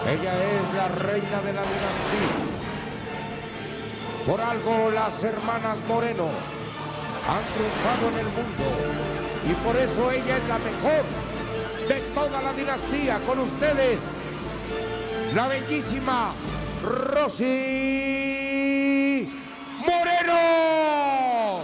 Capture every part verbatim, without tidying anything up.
Ella es la reina de la dinastía. Por algo las hermanas Moreno han triunfado en el mundo y por eso ella es la mejor de toda la dinastía. Con ustedes, la bellísima Rosy Moreno.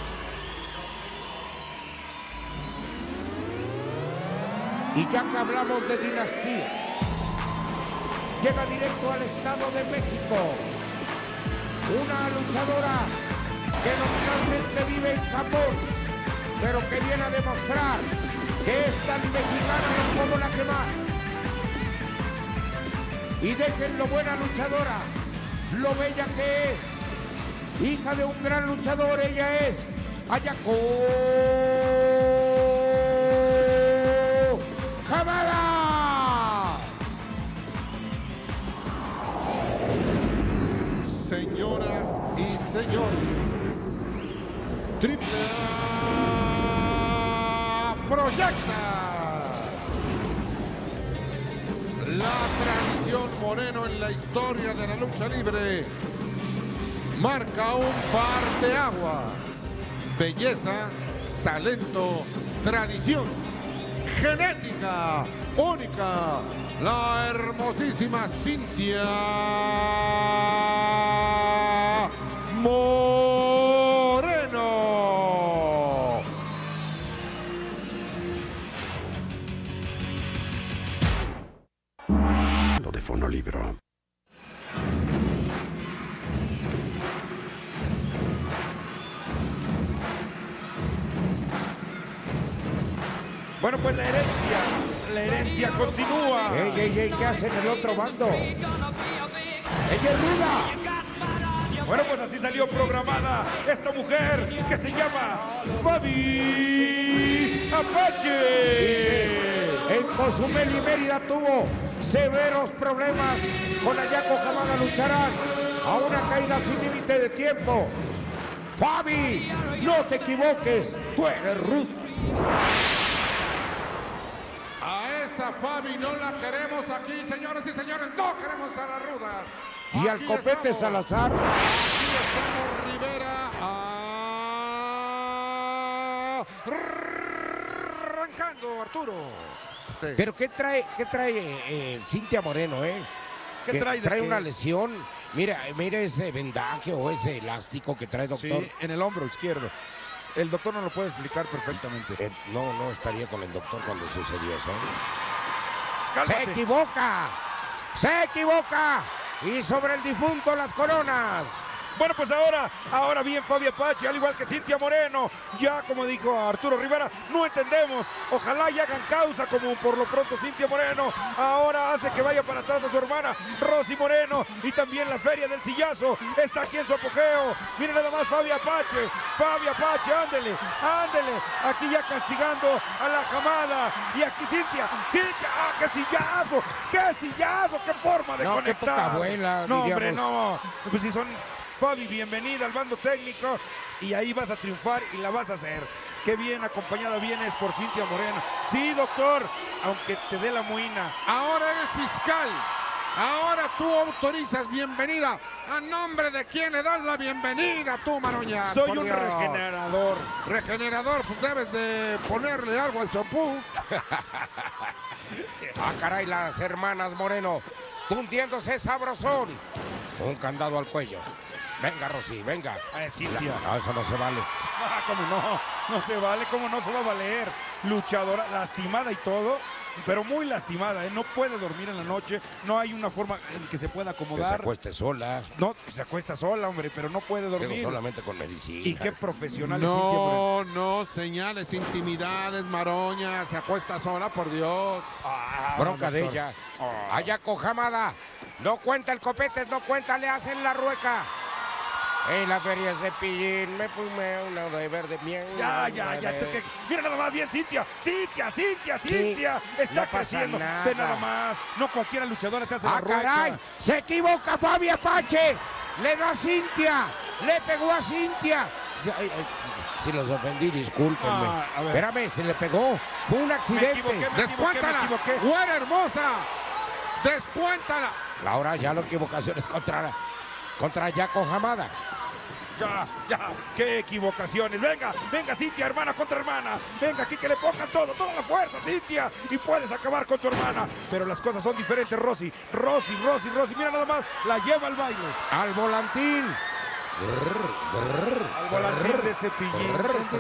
Y ya que hablamos de dinastías, llega directo al Estado de México una luchadora que normalmente vive en Japón, pero que viene a demostrar que es tan mexicana como la que más. Y déjenlo buena luchadora, lo bella que es. Hija de un gran luchador, ella es Ayako Hamada. Señoras y señores, Triple A proyecta la tradición Moreno en la historia de la lucha libre. Marca un parteaguas. Belleza, talento, tradición, genética única. La hermosísima Cintia Moreno. Lo de Fonolibro. Bueno, pues la herencia, la herencia continúa. Ey, ey, ey, ¿qué hacen el otro bando? ¡Ella es ruda! Bueno, pues así salió programada esta mujer que se llama Fabi Apache. En Cozumel y Mérida tuvo severos problemas. Con Ayako Hamada lucharán a una caída sin límite de tiempo. Fabi, no te equivoques, tú eres ruda. A esa Fabi no la queremos aquí, señores y señores. No queremos a las rudas. Y al Aquí Copete estamos. Salazar. Aquí estamos, Rivera. Arrancando, Arturo. Pero ¿qué trae, qué trae eh, Cintia Moreno, eh? ¿Qué Que trae de trae qué? una lesión. Mira, mira ese vendaje o ese elástico que trae, doctor. Sí, en el hombro izquierdo. El doctor no lo puede explicar perfectamente. Eh, no, no estaría con el doctor cuando sucedió eso. ¡Cálmate! ¡Se equivoca! ¡Se equivoca! Y sobre el difunto las coronas. Bueno, pues ahora, ahora bien Fabi Apache, al igual que Cintia Moreno, ya como dijo Arturo Rivera, no entendemos, ojalá y hagan causa como por lo pronto Cintia Moreno, ahora hace que vaya para atrás a su hermana Rosy Moreno, y también la Feria del Sillazo está aquí en su apogeo. Miren nada más Fabi Apache, Fabi Apache, ándele, ándele, aquí ya castigando a la Hamada, y aquí Cintia, Cintia, ¡ah, qué sillazo! ¡Qué sillazo! ¡Qué forma de No, qué conectar! poca abuela, no, hombre, diríamos. no, pues si son... Fabi, bienvenida al bando técnico y ahí vas a triunfar y la vas a hacer. Qué bien acompañada vienes por Cintia Moreno. Sí, doctor, aunque te dé la moina. Ahora eres fiscal. Ahora tú autorizas bienvenida. ¿A nombre de quién le das la bienvenida tú, Maroña? Soy Por un Dios. regenerador. Regenerador, pues debes de ponerle algo al champú. Ah, caray, las hermanas Moreno, tundiéndose sabrosón. Un candado al cuello. Venga, Rosy, venga. Ay, Cintia. No, eso no se vale. Ah, cómo no, no se vale, cómo no se va a valer. Luchadora, lastimada y todo, pero muy lastimada, ¿eh? No puede dormir en la noche, no hay una forma en que se pueda Que se acomodar. acueste sola. No, se acuesta sola, hombre, pero no puede Digo, dormir. solamente con medicina. Y qué profesional es Cintia Moreno. No, no, señales, intimidades, Maroña. Se acuesta sola, por Dios. Ah, Bronca de doctor. ella. Ayako Hamada. No cuenta el Copete, no cuenta, le hacen la rueca. En la feria Cepillín me fumé una de verde miel. Ya, ya, ya. tú que- Mira nada más bien, Cintia. Cintia, Cintia, Cintia. Está no pasa creciendo. nada. Ve nada más. No cualquiera luchadora te hace la ¡Ah, rueca. caray! ¡Se equivoca Fabi Apache! ¡Le da a Cintia! ¡Le pegó a Cintia! Si, ay, ay, si los ofendí, discúlpenme. Ah, a ver. Espérame, se le pegó. Fue un Me accidente. equivoqué, me equivoqué, me ¡Descuéntala! equivoqué. ¡Güera hermosa! Descuéntala. Laura, ya la equivocación es contra, contra Jaco Hamada. Ya, ya, qué equivocaciones. Venga, venga, Cintia, hermana contra hermana. Venga, aquí que le pongan todo, toda la fuerza, Cintia. Y puedes acabar con tu hermana. Pero las cosas son diferentes, Rosy. Rosy, Rosy, Rosy. Mira nada más, la lleva al baile. Al volantín. Al volantín de Cepillín.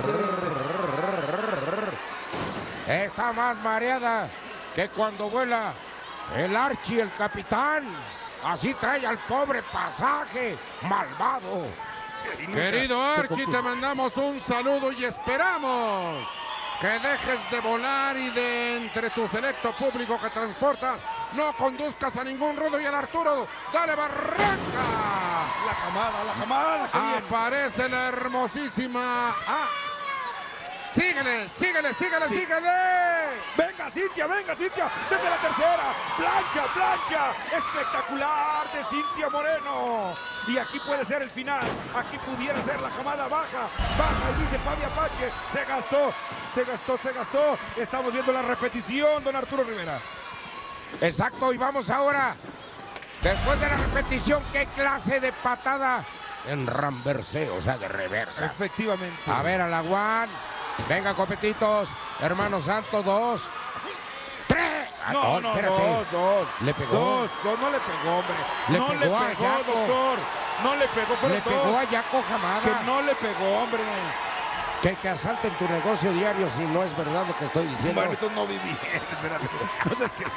Está más mareada que cuando vuela el Archie, el capitán. Así trae al pobre Pasaje, malvado. Querido Archie, te mandamos un saludo y esperamos que dejes de volar y de entre tu selecto público que transportas no conduzcas a ningún rudo. Y el Arturo, dale barranca. La camada, la camada. qué bien. Aparece la hermosísima. Ah. Síguele, síguele, síguele, Sí. síguele. Venga, Cintia, venga, Cintia. Desde la tercera. Plancha, plancha. Espectacular de Cintia Moreno. Y aquí puede ser el final. Aquí pudiera ser la camada baja. Baja, y dice Fabi Apache. Se gastó, se gastó, se gastó. Estamos viendo la repetición, don Arturo Rivera. Exacto, y vamos ahora. Después de la repetición, ¿qué clase de patada? En ramverseo, o sea, de reversa. Efectivamente. A ver, a la Juan. Venga, copetitos. Hermano Santo, dos. Tres. Ah, No, no, espérate. dos, dos. Le pegó. Dos, dos, no le pegó, hombre. Le no pegó le a pegó, Jaco. doctor. No le pegó, fueron Le pegó dos. a Jaco Hamada. Que no le pegó, hombre. Que, que asalten tu negocio diario si no es verdad lo que estoy diciendo. Bueno, entonces no viví. Espérate. No seas que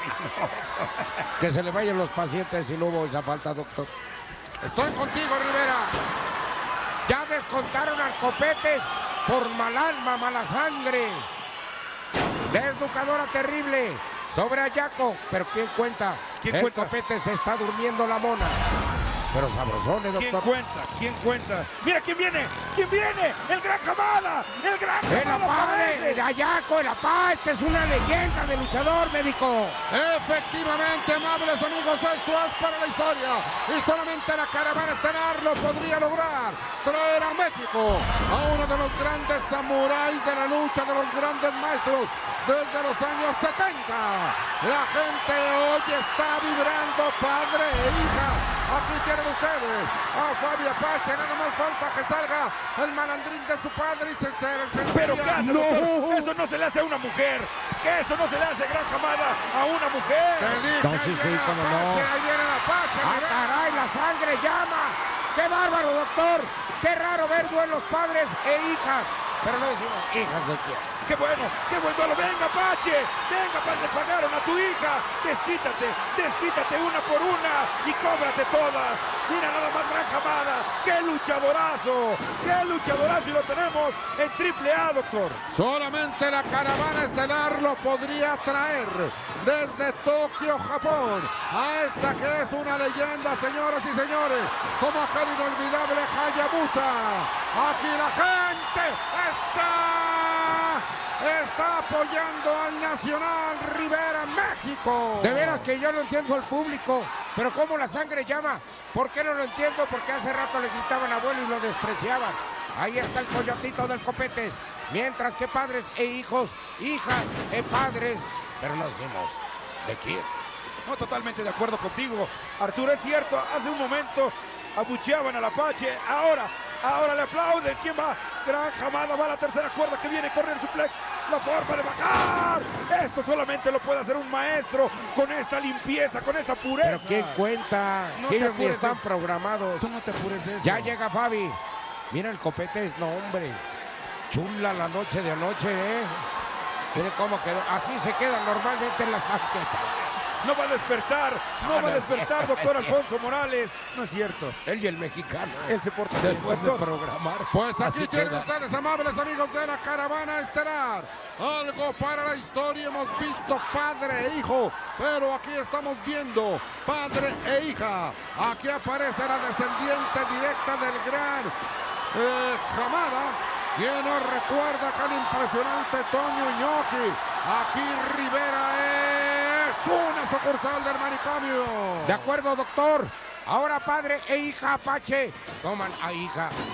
Que se le vayan los pacientes si no hubo esa falta, doctor. Estoy contigo, Rivera. Ya descontaron al Copetes por mal alma, mala sangre. Desnucadora terrible sobre Ayaco. Pero ¿quién cuenta? ¿Quién el cuenta? Copetes se está durmiendo la mona. Pero sabrosones, ¿Quién doctor. cuenta? ¿Quién cuenta? ¡Mira quién viene! ¿Quién viene? ¡El Gran Hamada! ¡El Gran El Hamada! Apá de, aparece! de Ayaco, el Apá. Este es una leyenda de luchador, médico. Efectivamente, amables amigos, esto es para la historia. Y solamente la caravana estelar lo podría lograr. Traer a México a uno de los grandes samuráis de la lucha, de los grandes maestros desde los años setenta. La gente hoy está vibrando, padre e hija. Aquí tienen ustedes a Fabi Apache. Nada más falta que salga el malandrín de su padre y se se- se- ¿Pero qué hace, No. doctor? Eso no se le hace a una mujer. Que eso no se le hace, Gran Hamada, a una mujer. Te dije, No, ahí sí, sí, viene cómo Apache, no. ahí viene el Apache. ¡Ah, Rivera. caray! ¡La sangre llama! ¡Qué bárbaro, doctor! ¡Qué raro ver duelos padres e hijas! Pero no decimos hijas de quién. ¡Qué bueno! ¡Qué buen duelo! ¡Venga, Apache! ¡Venga, Apache! ¡Pagaron a tu hija! ¡Desquítate! ¡Desquítate una por una! ¡Y cóbrate todas! ¡Mira nada más, Gran Hamada! ¡Qué luchadorazo! ¡Qué luchadorazo! Y lo tenemos en triple A, doctor. Solamente la caravana estelar lo podría traer desde Tokio, Japón, a esta que es una leyenda, señoras y señores, como aquel inolvidable Hayabusa. Aquí la gente está, está apoyando al Nacional Rivera, México. De veras que yo no entiendo al público, pero cómo la sangre llama. ¿Por qué no lo entiendo? Porque hace rato le gritaban abuelo y lo despreciaban. Ahí está el coyotito del Copetes. Mientras que padres e hijos, hijas e padres, pero no decimos de quién. No, totalmente de acuerdo contigo, Arturo. Es cierto, hace un momento abucheaban al Apache. Ahora, ahora le aplauden. ¿Quién va? Gran Hamada va a la tercera cuerda que viene correr suplex. La forma de bajar. Esto solamente lo puede hacer un maestro con esta limpieza, con esta pureza. Pero ¿quién cuenta? No Si te ellos ni apures están de- programados. Tú no te apures de eso. Ya llega Fabi. Mira el Copetes, no hombre. Chula la noche de anoche, ¿eh? Miren cómo quedó. Así se quedan normalmente en las banquetas. No va a despertar, no Ah, va a no es despertar, cierto, doctor es cierto. Alfonso Morales. No es cierto. Él y el mexicano. Él se porta bien, Después de doctor. programar. Pues aquí Así tienen queda. ustedes, amables amigos de la caravana estelar. Algo para la historia. Hemos visto padre e hijo, pero aquí estamos viendo padre e hija. Aquí aparece la descendiente directa del gran eh, Hamada. ¿Quién nos recuerda aquel impresionante Toño Inoki? Aquí Rivera es una sucursal del manicomio. De acuerdo, doctor. Ahora padre e hija Apache toman a hija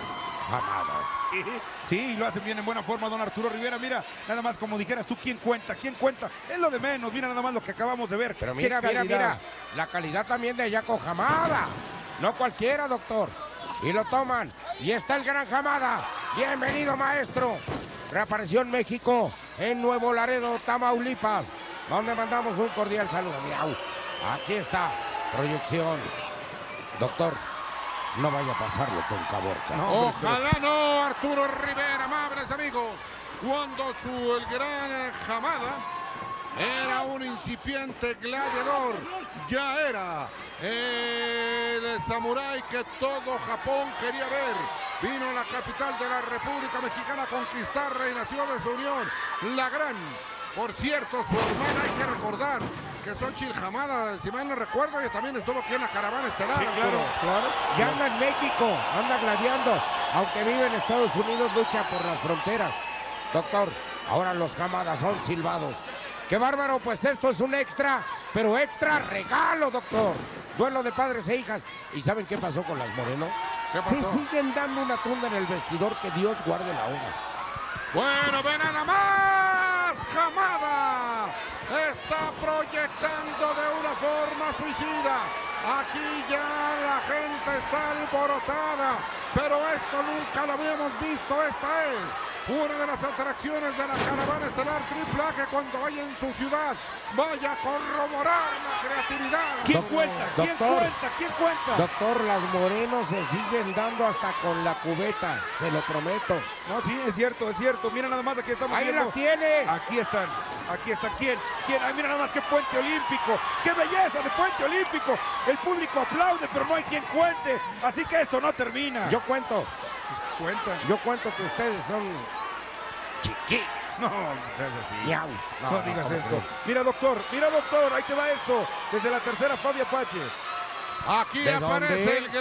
Hamada. Sí, sí, lo hacen bien en buena forma, don Arturo Rivera. Mira, nada más como dijeras tú, ¿quién cuenta? ¿Quién cuenta? Es lo de menos. Mira nada más lo que acabamos de ver. Pero mira, mira, mira. La calidad también de Yaco Hamada. No cualquiera, doctor. Y lo toman. Y está el gran Hamada. Bienvenido, maestro. Reapareció en México, en Nuevo Laredo, Tamaulipas, donde mandamos un cordial saludo. Miau. Aquí está. Proyección. Doctor, no vaya a pasar lo que en Caborca. No, ojalá no, Arturo Rivera, amables amigos. Cuando su el gran Hamada era un incipiente gladiador, ya era el samurái que todo Japón quería ver. Vino a la capital de la República Mexicana a conquistar y nació de su unión, la gran. Por cierto, su hermana, hay que recordar que Xochitl Hamada, si mal no recuerdo, y también estuvo aquí en la caravana estelar. Sí, claro, claro. Ya anda en México, anda gladiando. Aunque vive en Estados Unidos, lucha por las fronteras. Doctor, ahora los Hamadas son silbados. ¡Qué bárbaro! Pues esto es un extra, pero extra regalo, doctor. Duelo de padres e hijas. ¿Y saben qué pasó con las Moreno? ¿Qué pasó? Se siguen dando una tunda en el vestidor, que Dios guarde la hora. Bueno, ve nada más, Hamada está proyectando de una forma suicida. Aquí ya la gente está alborotada, pero esto nunca lo habíamos visto. Esta es una de las atracciones de la caravana estelar Triple A, que cuando vaya en su ciudad vaya a corroborar la creatividad. ¿Quién Doctor, cuenta? ¿Quién doctor. cuenta? ¿Quién cuenta? Doctor, las Moreno se siguen dando hasta con la cubeta, se lo prometo. No, sí, es cierto, es cierto. Mira nada más, aquí estamos ¡Ahí viendo. la tiene! Aquí están, aquí está. ¿Quién? ¿Quién? Ay, mira nada más, qué puente olímpico. ¡Qué belleza de puente olímpico! El público aplaude, pero no hay quien cuente. Así que esto no termina. Yo cuento, Cuentan. yo cuento que ustedes son chiquitos. No, no seas así. Miau. No, No, digas ¿cómo esto. crees? Mira, doctor, mira, doctor, ahí te va esto. Desde la tercera, Fabi Apache. Aquí ¿De aparece dónde? el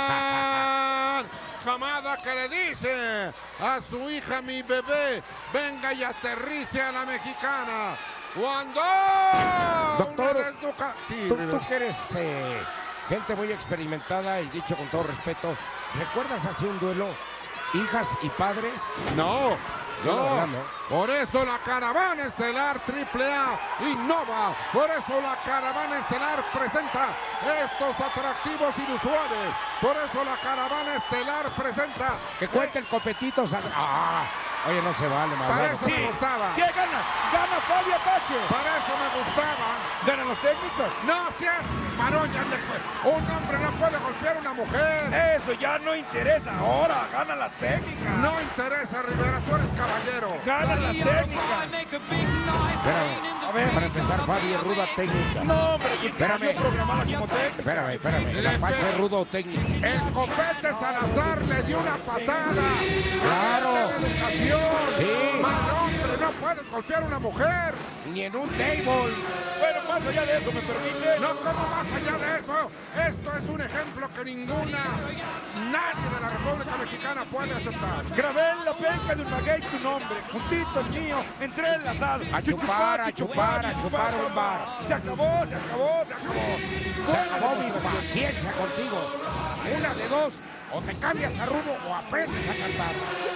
gran Hamada, que le dice a su hija, mi bebé, venga y aterrice a la mexicana. Cuando Doctor, una desnuca... Sí, Tú, Rivera. tú que eres eh, gente muy experimentada y dicho con todo respeto, ¿recuerdas así un duelo? ¿Hijas y padres? No, Yo la no. verdad no. Por eso la caravana estelar Triple A innova. Por eso la caravana estelar presenta estos atractivos inusuales. Por eso la caravana estelar presenta... Que cuente el copetito sagrado. Ah, oye, no se vale, Para malvado. eso me gustaba. ¿Quién gana? Gana Fabi Apache. Para eso me gustaba. Ganan los técnicos. No seas maroña. Un hombre no puede golpear a una mujer. Eso ya no interesa. Ahora ganan las técnicas. No interesa, Rivera, tú eres caballero. Ganan las técnicas. Espérame. A ver. Para empezar, Fabi es ruda técnica. No, hombre, que Espérame. programada como técnica. Espérame, espérame. La Pache es rudo técnica. El copete Salazar le dio una patada. Claro. Falta de educación. Sí. Mal hombre, no puedes golpear a una mujer. Ni en un table. Bueno, más allá de eso, ¿me permite? No, como más allá de eso, esto es un ejemplo que ninguna, nadie de la República Mexicana puede aceptar. Grabé en la penca de un maguey tu nombre, juntito el mío, entrelazado. A chupar, a chupar, a chupar un bar. Se acabó, se acabó, se acabó. Se acabó mi paciencia contigo. Una de dos, o te cambias a rumbo o aprendes a cantar.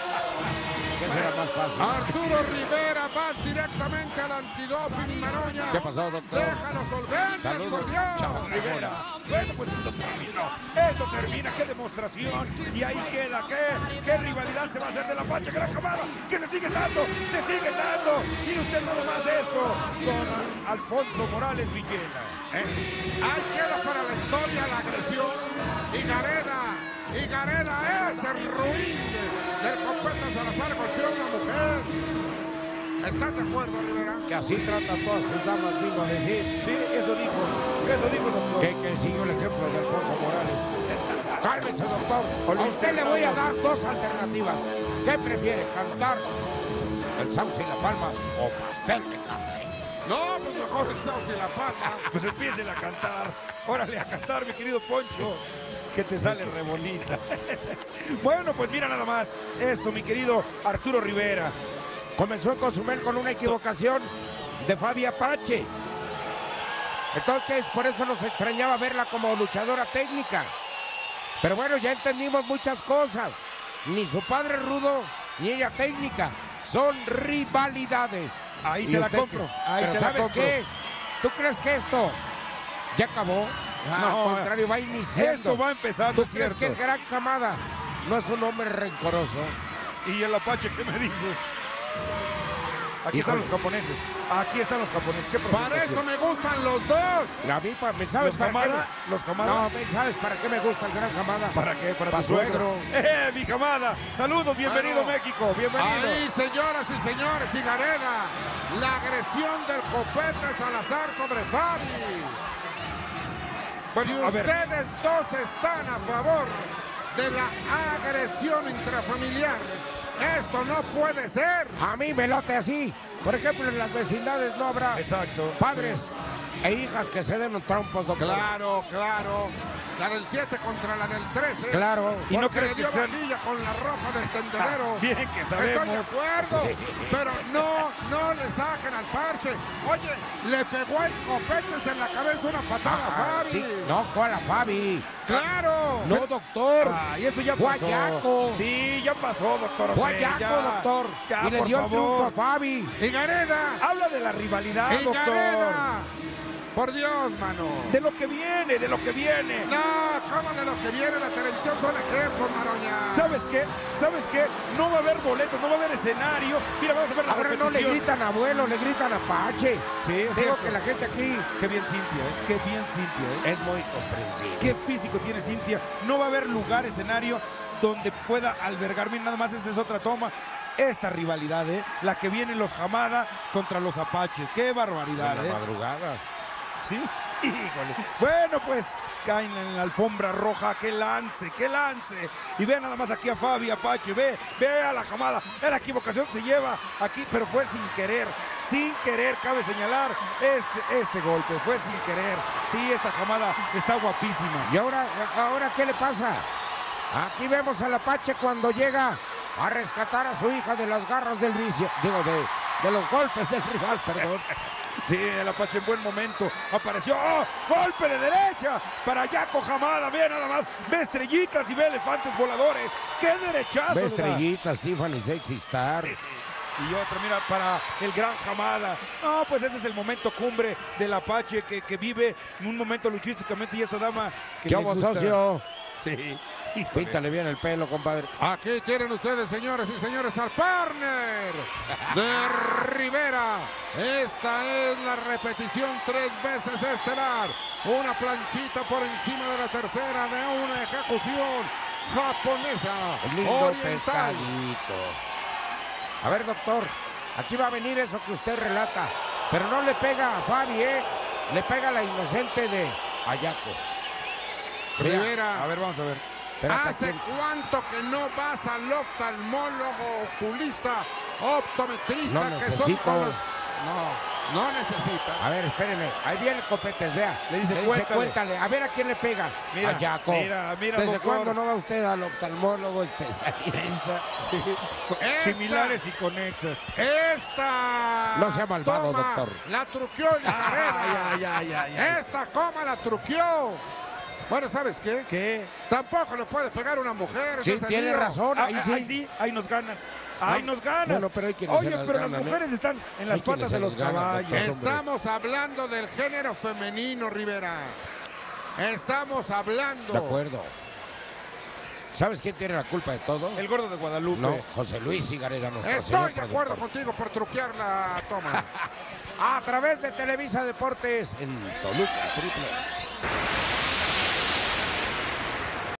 ¿Qué será más fácil? Arturo Rivera va directamente al antidoping, Maroña. ¿Qué pasó, doctor? Déjalo solventes, Saludos. por Dios. Chao, Rivera. Bueno, pues esto terminó. Esto termina. Qué demostración. Y ahí queda. ¿Qué, qué rivalidad se va a hacer de la Pache Gran Hamada? Que se sigue dando, se sigue dando. Mire usted nada más esto. Con Alfonso Morales Villela. ¿Eh? Ahí queda para la historia la agresión. Y Gareda, y Gareda es el ruin de- del copete Salazar, golpeó a una mujer. ¿Estás de acuerdo, Rivera? Que así trata a todas sus damas, vino a decir. Sí, eso dijo. Eso dijo, doctor. Que, que siguió el ejemplo de Alfonso Morales. Cálmese, doctor. A usted le voy a dar dos alternativas. ¿Qué prefiere, cantar el sauce y la palma o pastel de carne? No, pues mejor el sauce y la pata. Pues empiecen a cantar. Órale, a cantar, mi querido Poncho. Que te sale re bonita. Bueno, pues mira nada más esto, mi querido Arturo Rivera. Comenzó en Cozumel con una equivocación de Fabi Apache. Entonces, por eso nos extrañaba verla como luchadora técnica. Pero bueno, ya entendimos muchas cosas. ni su padre rudo, ni ella técnica. Son rivalidades. Ahí Y te la usted compro. que- Ahí Pero te la ¿sabes compro. qué? ¿Tú crees que esto ya acabó? No, Al contrario, va iniciando. Esto va empezando, ¿Tú es crees cierto. que el Gran Camada no es un hombre rencoroso? ¿Y el Apache qué me dices? Aquí están Híjole. los japoneses. Aquí están los japoneses. ¿Qué Para eso me gustan los dos. A mí, pa- ¿me ¿sabes ¿Los para qué? Camada? ¿Los Camada? No, ¿me ¿sabes para qué me gusta el Gran Camada? ¿Para qué? Para Pa' tu suegro. suegro. ¡Eh, mi camada! Saludos, bienvenido Bueno. México, bienvenido. Ahí, señoras y señores, Figareda, la agresión del copete Salazar sobre Fabi. Bueno, si a ver. ustedes dos están a favor de la agresión intrafamiliar, esto no puede ser. A mí me late así. Por ejemplo, en las vecindades no habrá Exacto. padres e hijas que se den un trompos, doctor. Claro, claro. La del siete contra la del trece. Claro. ¿Y no Porque crees le dio que sean- vajilla con la ropa del tendedero. Bien que Estoy de sabemos. acuerdo, pero no, no le saquen al parche. Oye, le pegó el copetes en la cabeza una patada a Ah, Fabi. sí. No, ¿cuál a Fabi? ¡Claro! No, doctor. Ay, eso ya Fue a pasó. Yaco. Sí, ya pasó, doctor. Fue a Ofe, Yaco, ya. doctor. Ya, y le por dio el triunfo a favor. Fabi. ¡Higareda! Habla de la rivalidad, doctor. ¡Higareda! Por Dios, mano. De lo que viene, de lo que viene. No, ¿cómo de lo que viene la televisión son ejemplos, Maroña? ¿Sabes qué? ¿Sabes qué? No va a haber boletos, no va a haber escenario. Mira, vamos a ver la Ahora no le repetición. gritan abuelo, le gritan Apache. Sí, es Digo cierto. que la gente aquí Qué bien Cintia, ¿eh? Qué bien Cintia, ¿eh? es muy comprensible. Qué físico tiene Cintia. No va a haber lugar, escenario donde pueda albergar. Mira, nada más esta es otra toma. Esta rivalidad, ¿eh? La que vienen los Hamada contra los Apaches. Qué barbaridad, En la ¿eh? madrugada. Sí. Híjole. Bueno, pues caen en la alfombra roja. ¡Qué lance! ¡Qué lance! Y ve nada más aquí a Fabi Apache. Ve, ve a la Hamada. La equivocación se lleva aquí, pero fue sin querer. Sin querer, cabe señalar este, este golpe. Fue sin querer. Sí, esta Hamada está guapísima. ¿Y ahora, ahora qué le pasa? Aquí vemos al Apache cuando llega a rescatar a su hija de las garras del vicio. Digo, de, de los golpes del rival, perdón. Sí, el Apache en buen momento apareció. ¡Oh! ¡Golpe de derecha! Para Yaco Hamada. Ve nada más. Ve estrellitas y ve elefantes voladores. ¡Qué derechazo! Ve le da! estrellitas, Tiffany Sexy Star. Y otra, mira, para el gran Hamada. No, pues ese es el momento cumbre del Apache que, que vive un momento luchísticamente. Y esta dama que ¿Qué le hubo, gusta- socio? Sí. Híjole. Píntale bien el pelo, compadre. Aquí tienen ustedes, señores y señores, al partner de Rivera. Esta es la repetición tres veces estelar. Una planchita por encima de la tercera de una ejecución japonesa El lindo oriental. pescadito. A ver, doctor, aquí va a venir eso que usted relata. Pero no le pega a Fabi, ¿eh? Le pega a la inocente de Ayaco. Vea, Rivera, A ver, vamos a ver. espérate, ¿hace aquí- cuánto que no vas al oftalmólogo, oculista, optometrista, No que son necesito. todos? No, no necesitas. A ver, espérenme. Ahí viene Copetes, vea. Le dice, "Cuéntale". cuéntale. A ver a quién le pega. Mira, a Yaco. mira, mira, ¿Desde doctor. cuándo no va usted al oftalmólogo especialista? Esta- Similares y conexas. Esta No sea malvado, toma doctor. La truqueó Lijareda. Ay, ay, ay, ay, ay. Esta coma la truqueó. Bueno, ¿sabes qué? ¿Qué? Tampoco le puede pegar una mujer. Sí, ese es el tiene lío. razón. Ah, Ahí ah, sí. ahí sí, ahí nos ganas. Ahí nos ganas. Bueno, pero hay quienes Oye, se las pero ganan, las ¿eh? mujeres están en las Hay quienes patas se de los las ganan, caballos. doctor. Estamos hablando del género femenino, Rivera. Estamos hablando. De acuerdo. ¿Sabes quién tiene la culpa de todo? El gordo de Guadalupe. No, José Luis Cigareda, nuestro Estoy señor de acuerdo productor. contigo por truquear la toma. A través de Televisa Deportes en Toluca, triple.